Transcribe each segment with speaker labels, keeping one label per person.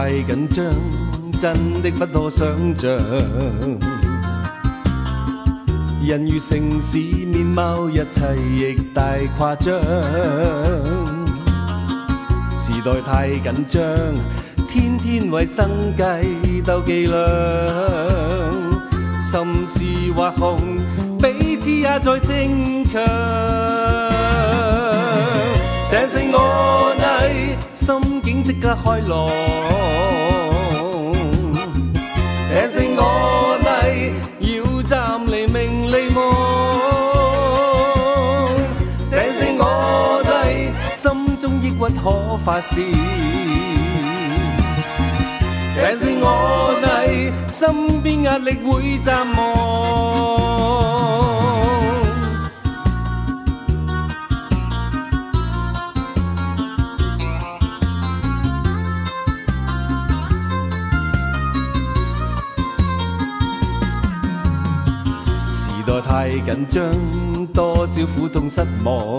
Speaker 1: 太緊張，真的不可想像。人如城市面貌，一切亦大誇張。時代太緊張，天天為生計鬥伎倆，心事或紅，彼此也在爭強。訂正我你，心境即刻開朗。訂正我你，要站離明離望。訂正我你，心中抑鬱可發泄。訂正我你，身邊壓力會暫忘。時代太緊張，多少苦痛失望，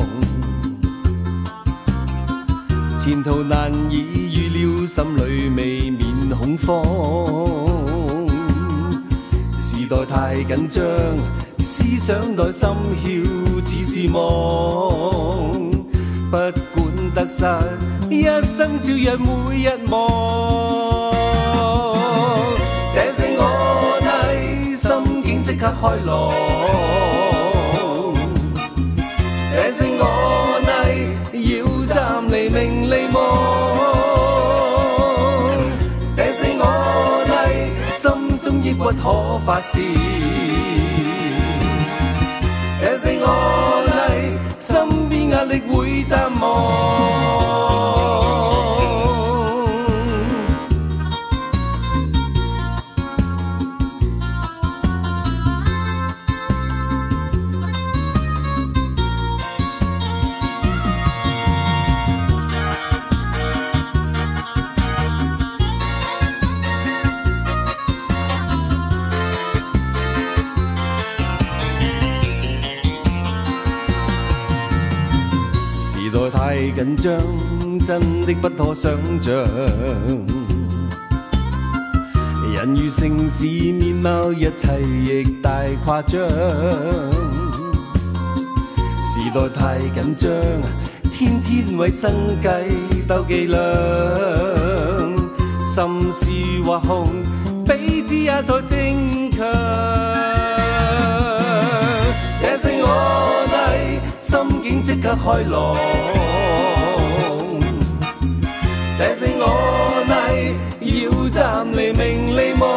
Speaker 1: 前途難以預料，心裏未免恐慌。時代太緊張，思想內心竅似是夢，不管得失，一生照樣每日望。訂正我你，心境即刻開朗。訂正我你，要站離明離望。訂正我你，心中抑鬱可發泄。訂正我你，身邊壓力會暫忘。時代太緊張，真的不可想像。人如城市面貌，一切亦大誇張。時代太緊張，天天為生計鬥伎倆，心事或紅，彼此也在爭強。訂正我你，心境即刻開朗。訂正我你，要站離明離望。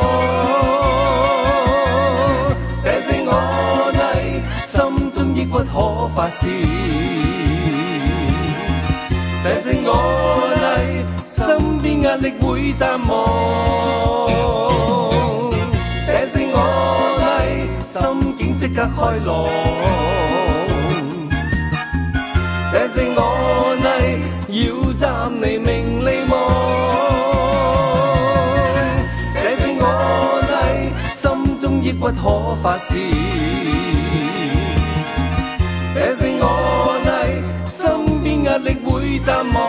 Speaker 1: 訂正我你，心中抑鬱可發泄。訂正我你，身邊壓力會暫忘。訂正我你，心境即刻開朗。訂正我你，要站離明離望。訂正我你，心中抑鬱可發泄。訂正我你，身邊壓力會暫忘。